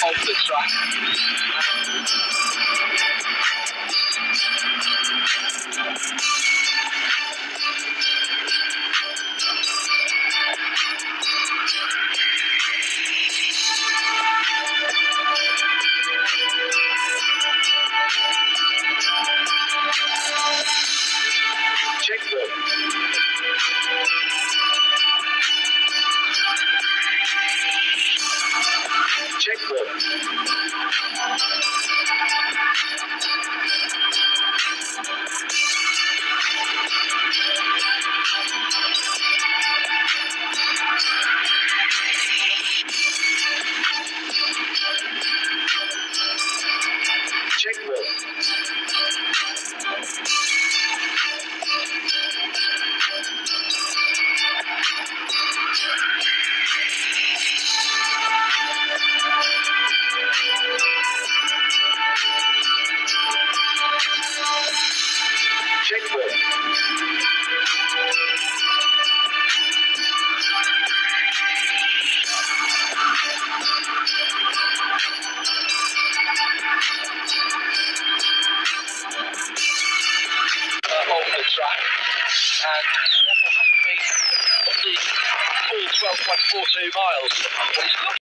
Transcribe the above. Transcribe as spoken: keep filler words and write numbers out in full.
of the track. Check one. Check one. Check one. Check one. Uh, on the track, and therefore hasn't been on the full twelve point four two miles. But it's